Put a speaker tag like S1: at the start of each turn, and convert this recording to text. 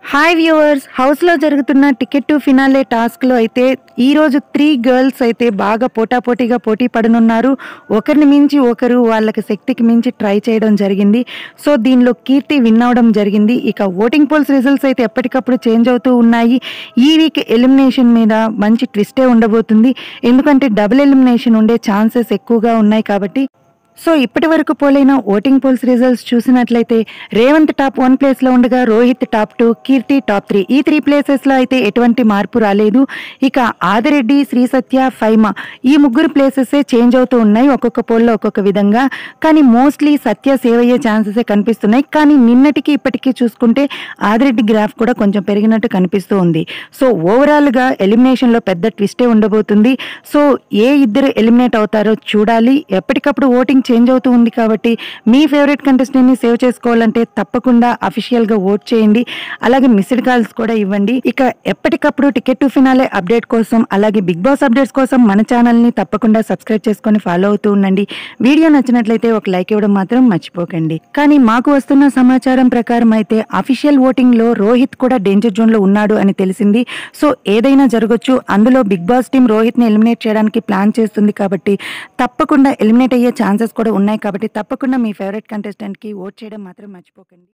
S1: Hi viewers, హౌస్లో జరుగుతున్న ticket to finale టాస్క్లో అయితే ఈరోజు 3 గర్ల్స్ అయితే బాగా పోటాపోటీగా పోటీ పడనున్నారు. ఒకరిని మించి ఒకరు వాళ్ళకి శక్తికి మించి ట్రై చేయడం జరిగింది. సో దీనిలో కీర్తి విన్ అవడం జరిగింది. ఇక ఓటింగ్ పోల్స్ రిజల్ట్స్ అయితే ఎప్పటికప్పుడు చేంజ్ అవుతూ ఉన్నాయి. ఈ వీక్ ఎలిమినేషన్ మీద మంచి ట్విస్టే ఉండబోతుంది. ఎందుకంటే డబుల్ ఎలిమినేషన్ ఉండే ఛాన్సెస్ ఎక్కువగా ఉన్నాయి కాబట్టి. సో ఇప్పటి వరకు పోలైన ఓటింగ్ పోల్స్ రిజల్ట్స్ చూసినట్లయితే రేవంత్ టాప్ 1 ప్లేస్లో ఉండగా రోహిత్ టాప్ 2, కీర్తి టాప్ 3. ఈ 3 ప్లేసెస్లో అయితే ఎటువంటి మార్పు రాలేదు. ఇక ఆదిరెడ్డి, శ్రీ సత్య, ఫైమా ఈ ముగ్గురు ప్లేసెసే చేంజ్ అవుతూ ఉన్నాయి ఒక్కొక్క పోల్లో ఒక్కొక్క విధంగా. కానీ మోస్ట్లీ సత్య సేవ్ అయ్యే ఛాన్సెసే కనిపిస్తున్నాయి. కానీ నిన్నటికి ఇప్పటికీ చూసుకుంటే ఆదిరెడ్డి గ్రాఫ్ కూడా కొంచెం పెరిగినట్టు కనిపిస్తూ ఉంది. సో ఓవరాల్గా ఎలిమినేషన్లో పెద్ద ట్విస్టే ఉండబోతుంది. సో ఏ ఇద్దరు ఎలిమినేట్ అవుతారో చూడాలి. ఎప్పటికప్పుడు ఓటింగ్ చేంజ్ అవుతూ ఉంది కాబట్టి మీ ఫేవరెట్ కంటెస్టెంట్ని సేవ్ చేసుకోవాలంటే తప్పకుండా అఫీషియల్గా ఓట్ చేయండి. అలాగే మిస్డ్ కాల్స్ కూడా ఇవ్వండి. ఇక ఎప్పటికప్పుడు టికెట్ టు ఫినాలే అప్డేట్ కోసం అలాగే బిగ్ బాస్ అప్డేట్స్ కోసం మన ఛానల్ని తప్పకుండా సబ్స్క్రైబ్ చేసుకొని ఫాలో అవుతూ ఉండండి. వీడియో నచ్చినట్లయితే ఒక లైక్ ఇవ్వడం మాత్రం మర్చిపోకండి. కానీ మాకు వస్తున్న సమాచారం ప్రకారం అయితే అఫీషియల్ ఓటింగ్లో రోహిత్ కూడా డేంజర్ జోన్లో ఉన్నాడు అని తెలిసింది. సో ఏదైనా జరగచ్చు. అందులో బిగ్ బాస్ టీం రోహిత్ని ఎలిమినేట్ చేయడానికి ప్లాన్ చేస్తుంది కాబట్టి తప్పకుండా ఎలిమినేట్ అయ్యే ఛాన్సెస్ కూడా ఉన్నాయి కాబట్టి తప్పకుండా మీ ఫేవరెట్ కంటెస్టెంట్కి ఓట్ చేయడం మాత్రం మర్చిపోకండి.